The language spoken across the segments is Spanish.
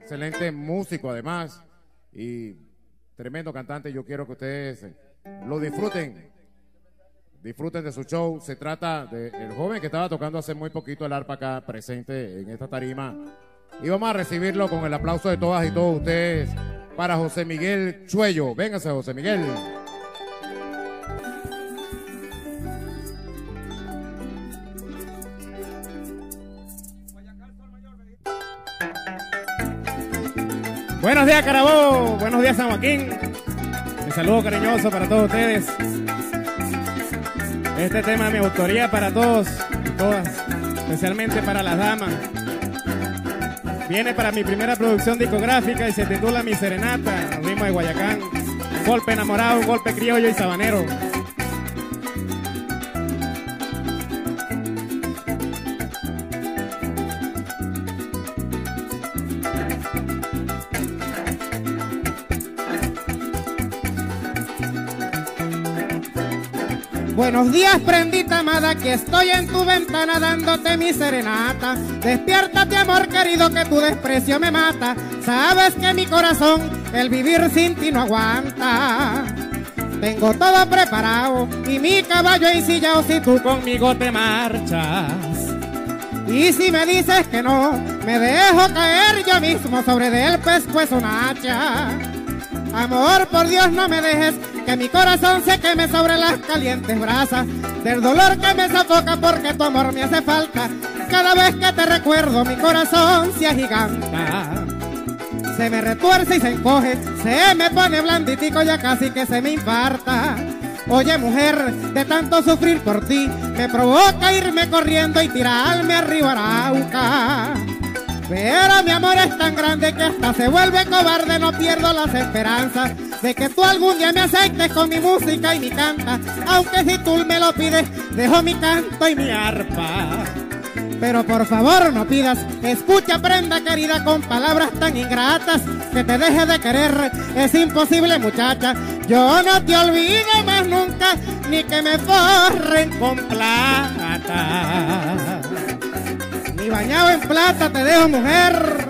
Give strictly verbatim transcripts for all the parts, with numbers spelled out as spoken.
excelente músico además y tremendo cantante. Yo quiero que ustedes lo disfruten, disfruten de su show. Se trata del joven que estaba tocando hace muy poquito el arpa acá presente en esta tarima. Y vamos a recibirlo con el aplauso de todas y todos ustedes para José Miguel Chuello. Véngase, José Miguel. Buenos días, Carabobo. Buenos días, San Joaquín. Un saludo cariñoso para todos ustedes. Este tema es mi autoría para todos y todas, especialmente para las damas. Viene para mi primera producción discográfica y se titula Mi Serenata, ritmo de Guayacán. Un golpe enamorado, un golpe criollo y sabanero. Buenos días, prendita amada, que estoy en tu ventana dándote mi serenata. Despiértate, amor querido, que tu desprecio me mata. Sabes que mi corazón el vivir sin ti no aguanta. Tengo todo preparado y mi caballo ensillado si tú conmigo te marchas. Y si me dices que no, me dejo caer yo mismo sobre del pescuezo una hacha. Amor, por Dios, no me dejes que mi corazón se queme sobre las calientes brasas del dolor que me sofoca, porque tu amor me hace falta. Cada vez que te recuerdo mi corazón se agiganta, se me retuerce y se encoge, se me pone blanditico, ya casi que se me infarta. Oye, mujer, de tanto sufrir por ti me provoca irme corriendo y tirarme arriba a Arauca. Pero mi amor es tan grande que hasta se vuelve cobarde. No pierdo las esperanzas de que tú algún día me aceptes con mi música y mi canta. Aunque si tú me lo pides, dejo mi canto y mi arpa. Pero por favor no pidas, escucha, prenda querida, con palabras tan ingratas, que te deje de querer. Es imposible, muchacha, yo no te olvido más nunca, ni que me forren con plata. Ni bañado en plata te dejo, mujer.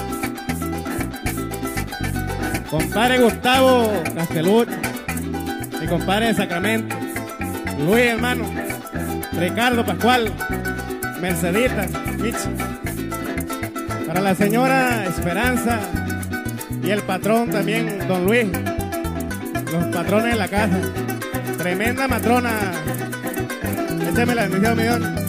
Compadre Gustavo Casteluch, mi compadre de Sacramento, Luis, hermano, Ricardo Pascual, Mercedita, Michi. Para la señora Esperanza y el patrón también, don Luis, los patrones de la casa. Tremenda matrona. Échame la bendición, mi don.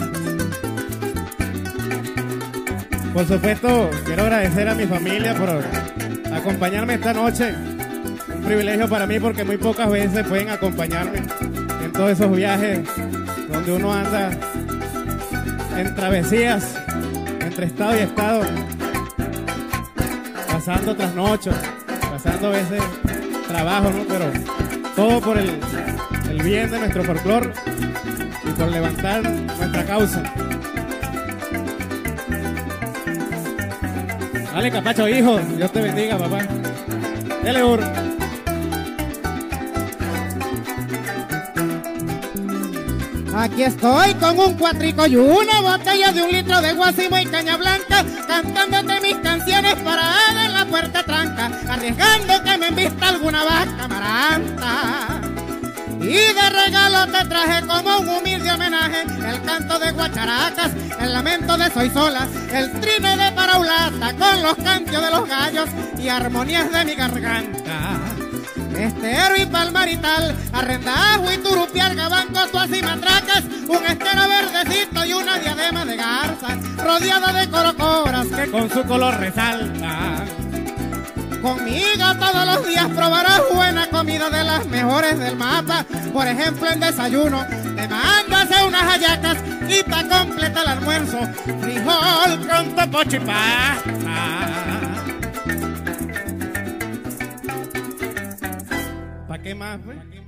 Por supuesto, quiero agradecer a mi familia por acompañarme esta noche. Un privilegio para mí porque muy pocas veces pueden acompañarme en todos esos viajes donde uno anda en travesías entre estado y estado, pasando trasnochos, pasando a veces trabajo, ¿no? Pero todo por el, el bien de nuestro folclore y por levantar nuestra causa. Dale, Capacho, hijo. Dios te bendiga, papá. Dele, burro. Aquí estoy con un cuatrico y una botella de un litro de guasimo y caña blanca, cantándote mis canciones paradas en la puerta tranca, arriesgando que me embista alguna vaca maranta. Y de regalo te traje como un humilde homenaje el canto de guacharacas, el lamento de Soy Sola, el trine de paraulata con los cantios de los gallos y armonías de mi garganta. Estero y palmarital, arrendajo y turupial, gabanco, tuas y matracas, un estero verdecito y una diadema de garza, rodeada de corocoras que con su color resaltan. Conmigo todos los días probarás buena comida de las mejores del mapa. Por ejemplo, en desayuno te mando a hacer unas hallacas y pa' completar el almuerzo, frijol con topocho y pasta. ¿Para qué más, pues?